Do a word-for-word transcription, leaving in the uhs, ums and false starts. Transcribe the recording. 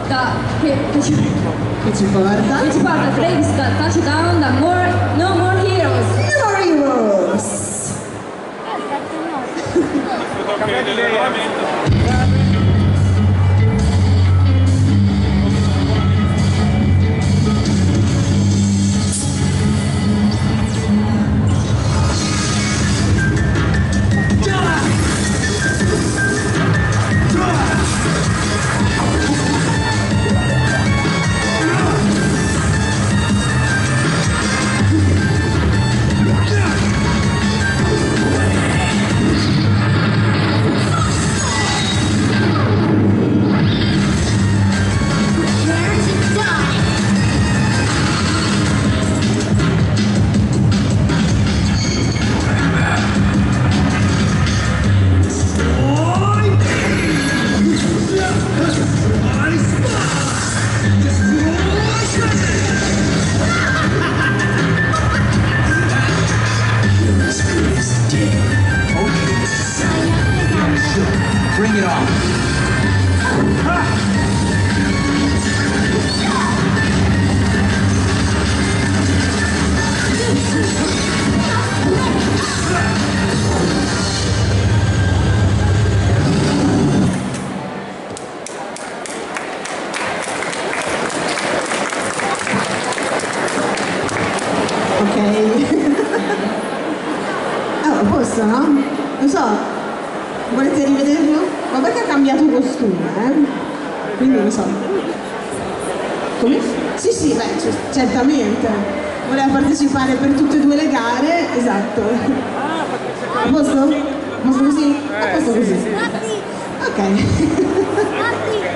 da, che, che, ci, Che ci porta? che ci porta Travis Scott Touchdown da more, No More Heroes. No More Heroes! Cambiate idea. Bring it on. Ok. Ah, a posto, no? Non so, volete rivederlo? Ma perché ha cambiato costume, eh? Quindi non so. Come? Sì, sì, beh, c- certamente. Voleva partecipare per tutte e due le gare, esatto. A posto? A posto così? A posto così. Ok.